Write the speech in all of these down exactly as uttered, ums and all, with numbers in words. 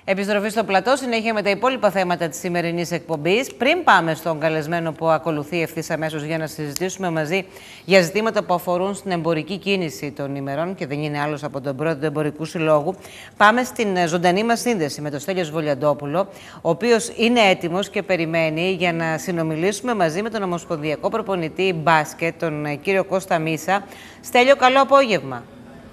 Επιστροφή στο πλατό, συνέχεια με τα υπόλοιπα θέματα της σημερινής εκπομπής. Πριν πάμε στον καλεσμένο που ακολουθεί ευθύς αμέσως για να συζητήσουμε μαζί για ζητήματα που αφορούν στην εμπορική κίνηση των ημερών και δεν είναι άλλος από τον πρόεδρο του Εμπορικού Συλλόγου, πάμε στην ζωντανή μας σύνδεση με τον Στέλιο Σβολιαντόπουλο, ο οποίος είναι έτοιμος και περιμένει για να συνομιλήσουμε μαζί με τον Ομοσπονδιακό Προπονητή Μπάσκετ, τον κύριο Κώστα Μίσα. Στέλιο, καλό απόγευμα.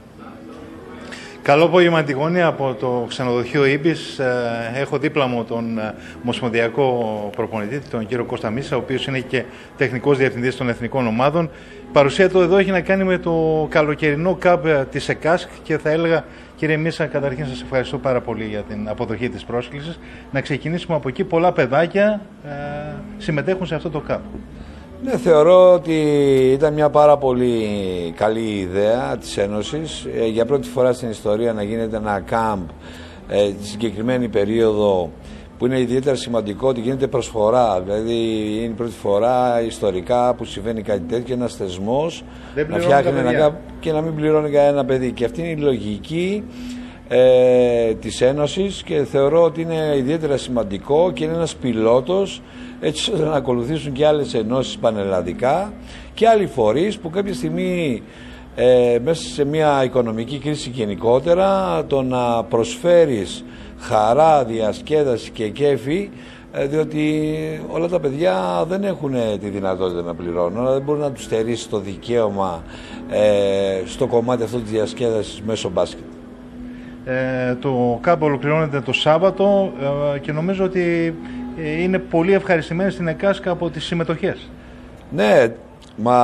Καλό απόγευμα, Αντιγόνη, από το ξενοδοχείο Ήμπης. Έχω δίπλα μου τον Ομοσπονδιακό Προπονητή, τον κύριο Κώστα Μίσα, ο οποίος είναι και τεχνικός διευθυντής των εθνικών ομάδων. Η παρουσία του εδώ έχει να κάνει με το καλοκαιρινό ΚΑΠ της ΕΚΑΣΚ και θα έλεγα, κύριε Μίσα, καταρχήν σας ευχαριστώ πάρα πολύ για την αποδοχή της πρόσκλησης. Να ξεκινήσουμε από εκεί. Πολλά παιδάκια ε, συμμετέχουν σε αυτό το ΚΑΠ. Ναι, θεωρώ ότι ήταν μια πάρα πολύ καλή ιδέα της Ένωσης. Ε, για πρώτη φορά στην ιστορία να γίνεται ένα κάμπ ε, τη συγκεκριμένη περίοδο, που είναι ιδιαίτερα σημαντικό ότι γίνεται προσφορά. Δηλαδή είναι η πρώτη φορά ιστορικά που συμβαίνει κάτι τέτοιο, ένας θεσμός να φτιάχνει ένα κάμπ και να μην πληρώνει κανένα παιδί. Και αυτή είναι η λογική ε, της Ένωσης και θεωρώ ότι είναι ιδιαίτερα σημαντικό και είναι ένας πιλότος, έτσι ώστε να ακολουθήσουν και άλλες ενώσεις πανελλαδικά και άλλοι φορείς που κάποια στιγμή ε, μέσα σε μια οικονομική κρίση γενικότερα το να προσφέρεις χαρά, διασκέδαση και κέφι, ε, διότι όλα τα παιδιά δεν έχουν τη δυνατότητα να πληρώνουν, αλλά δεν μπορεί να τους στερήσει το δικαίωμα ε, στο κομμάτι αυτό της διασκέδασης μέσω μπάσκετ. Ε, το ΚΑΠ ολοκληρώνεται το Σάββατο ε, και νομίζω ότι είναι πολύ ευχαριστημένοι στην ΕΚΑΣΚ από τις συμμετοχές. Ναι, μα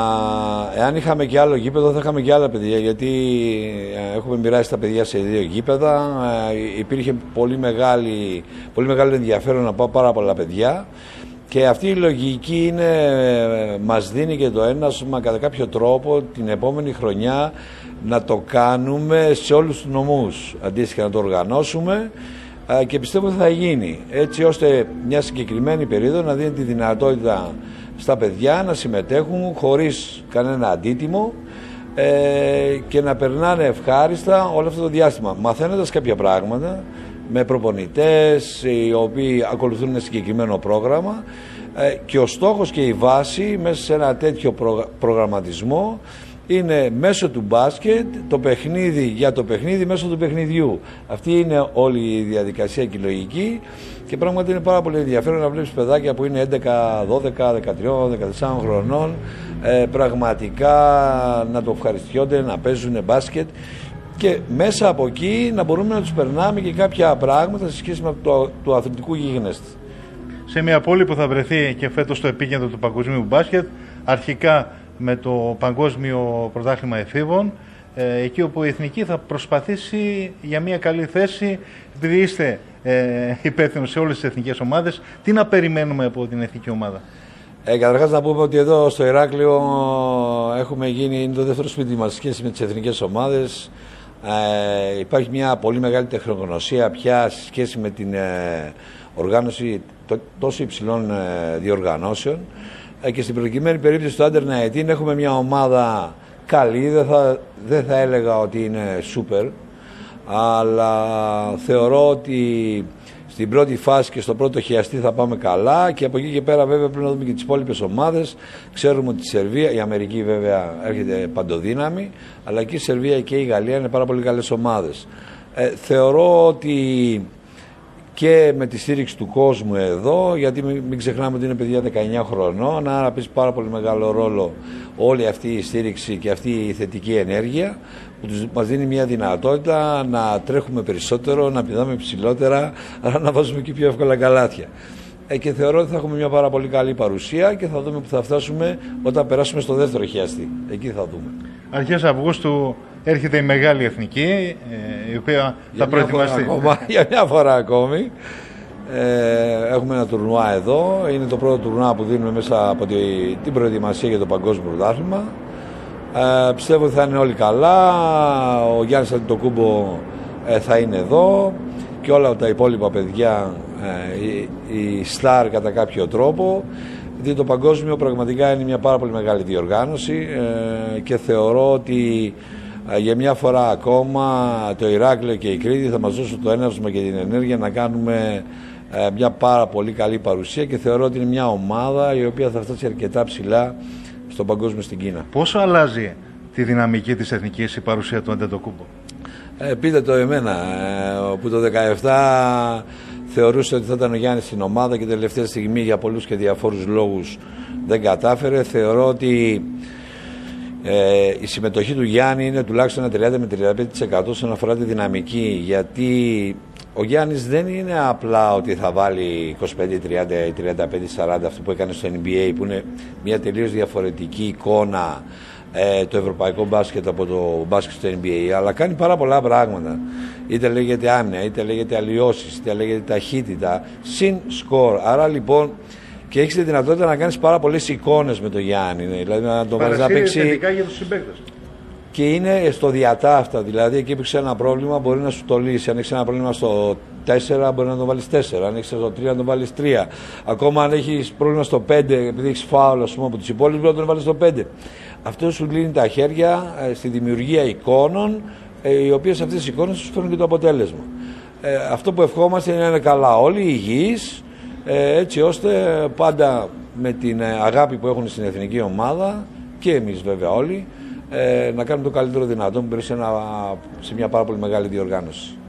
εάν είχαμε και άλλο γήπεδο θα είχαμε και άλλα παιδιά, γιατί έχουμε μοιράσει τα παιδιά σε δύο γήπεδα. Υπήρχε πολύ, μεγάλη, πολύ μεγάλο ενδιαφέρον να πάω πάρα πολλά παιδιά και αυτή η λογική είναι, μας δίνει και το ένασμα κατά κάποιο τρόπο την επόμενη χρονιά να το κάνουμε σε όλους τους νομούς, αντίστοιχα να το οργανώσουμε. Και πιστεύω ότι θα γίνει, έτσι ώστε μια συγκεκριμένη περίοδο να δίνει τη δυνατότητα στα παιδιά να συμμετέχουν χωρίς κανένα αντίτιμο ε, και να περνάνε ευχάριστα όλο αυτό το διάστημα, μαθαίνοντας κάποια πράγματα με προπονητές οι οποίοι ακολουθούν ένα συγκεκριμένο πρόγραμμα ε, και ο στόχος και η βάση μέσα σε ένα τέτοιο προ, προγραμματισμό είναι μέσω του μπάσκετ, το παιχνίδι για το παιχνίδι μέσω του παιχνιδιού. Αυτή είναι όλη η διαδικασία και η λογική και πράγματι είναι πάρα πολύ ενδιαφέρον να βλέπεις παιδάκια που είναι έντεκα, δώδεκα, δεκατρία, δεκατέσσερα χρονών ε, πραγματικά να το ευχαριστιόνται, να παίζουν μπάσκετ και μέσα από εκεί να μπορούμε να τους περνάμε και κάποια πράγματα σε σχέση με το, το αθλητικού γίγνεσθε. Σε μια πόλη που θα βρεθεί και φέτος στο επίκεντρο του παγκοσμίου μπάσκετ, αρχικά με το Παγκόσμιο Πρωτάθλημα Εφήβων, ε, εκεί όπου η Εθνική θα προσπαθήσει για μια καλή θέση, επειδή είστε ε, υπεύθυνοι σε όλες τις εθνικές ομάδες. Τι να περιμένουμε από την εθνική ομάδα? Ε, καταρχάς να πούμε ότι εδώ στο Ηράκλειο έχουμε γίνει, είναι το δεύτερο σπίτι μας σχέση με τις εθνικές ομάδες. Ε, υπάρχει μια πολύ μεγάλη τεχνογνωσία πια σε σχέση με την ε, οργάνωση τόσο υψηλών ε, διοργανώσεων. Και στην προκειμένη περίπτωση του Under δεκαεννιά έχουμε μια ομάδα καλή, δεν θα, δεν θα έλεγα ότι είναι σούπερ, αλλά θεωρώ ότι στην πρώτη φάση και στο πρώτο χιαστή θα πάμε καλά και από εκεί και πέρα βέβαια πρέπει να δούμε και τις υπόλοιπες ομάδες. Ξέρουμε ότι η Σερβία, η Αμερική βέβαια έρχεται παντοδύναμη, αλλά και η Σερβία και η Γαλλία είναι πάρα πολύ καλές ομάδες. Ε, θεωρώ ότι και με τη στήριξη του κόσμου εδώ, γιατί μην, μην ξεχνάμε ότι είναι παιδιά δεκαεννιά χρονών, άρα παίζει πάρα πολύ μεγάλο ρόλο όλη αυτή η στήριξη και αυτή η θετική ενέργεια που τους, μας δίνει μια δυνατότητα να τρέχουμε περισσότερο, να πηδάμε ψηλότερα, αλλά να βάζουμε και πιο εύκολα καλάθια. Ε, και θεωρώ ότι θα έχουμε μια πάρα πολύ καλή παρουσία και θα δούμε που θα φτάσουμε όταν περάσουμε στο δεύτερο χιαστή. Εκεί θα δούμε. Αρχές Αυγούστου έρχεται η μεγάλη εθνική, η οποία θα προετοιμαστεί. Ακόμα, για μια φορά ακόμη. Ε, έχουμε ένα τουρνουά εδώ. Είναι το πρώτο τουρνουά που δίνουμε μέσα από τη, την προετοιμασία για το Παγκόσμιο Πρωτάθλημα. Ε, πιστεύω ότι θα είναι όλοι καλά. Ο Γιάννης Αντιτοκούμπο ε, θα είναι εδώ και όλα τα υπόλοιπα παιδιά, ε, η, η Σταρ κατά κάποιο τρόπο. Γιατί το παγκόσμιο πραγματικά είναι μια πάρα πολύ μεγάλη διοργάνωση ε, και θεωρώ ότι Για μια φορά ακόμα το Ηράκλειο και η Κρήτη θα μας δώσουν το έναυσμα και την ενέργεια να κάνουμε μια πάρα πολύ καλή παρουσία και θεωρώ ότι είναι μια ομάδα η οποία θα φτάσει αρκετά ψηλά στον παγκόσμιο στην Κίνα. Πόσο αλλάζει τη δυναμική της εθνικής η παρουσία του Αντετοκούμπο? Ε, πείτε το εμένα, ε, που το δεκαεπτά θεωρούσε ότι θα ήταν ο Γιάννης στην ομάδα και τελευταία στιγμή για πολλούς και διαφόρους λόγους δεν κατάφερε. Θεωρώ ότι ε, η συμμετοχή του Γιάννη είναι τουλάχιστον ένα τριάντα με τριάντα πέντε τοις εκατό όσον αφορά τη δυναμική, γιατί ο Γιάννης δεν είναι απλά ότι θα βάλει είκοσι πέντε, τριάντα, τριάντα πέντε, σαράντα αυτό που έκανε στο N B A, που είναι μια τελείως διαφορετική εικόνα ε, το ευρωπαϊκό μπάσκετ από το μπάσκετ στο N B A, αλλά κάνει πάρα πολλά πράγματα. Είτε λέγεται άμυνα, είτε λέγεται αλλοιώσεις, είτε λέγεται ταχύτητα, συν σκορ. Άρα λοιπόν και έχεις τη δυνατότητα να κάνεις πάρα πολλές εικόνες με τον Γιάννη. Δηλαδή να τον βάζεις να παίξει. Για τους συμπαίκτες. Και είναι στο διατάφτα, δηλαδή εκεί που ένα πρόβλημα μπορεί να σου το λύσει. Αν έχεις ένα πρόβλημα στο τέσσερα, μπορεί να το βάλεις τέσσερα. Αν έχεις στο τρία, να το βάλεις τρία. Ακόμα αν έχεις πρόβλημα στο πέντε, επειδή έχεις φάουλ από τους υπόλοιπους, μπορεί να τον βάλεις στο πέντε. Αυτό σου λύνει τα χέρια ε, στη δημιουργία εικόνων, ε, οι οποίες αυτές οι εικόνες σου φέρνουν και το αποτέλεσμα. Ε, αυτό που ευχόμαστε είναι να είναι καλά όλοι, υγιείς, ε, έτσι ώστε πάντα με την αγάπη που έχουν στην εθνική ομάδα και εμείς βέβαια όλοι, Ε, να κάνουμε το καλύτερο δυνατό που μπορεί σε, ένα, σε μια πάρα πολύ μεγάλη διοργάνωση.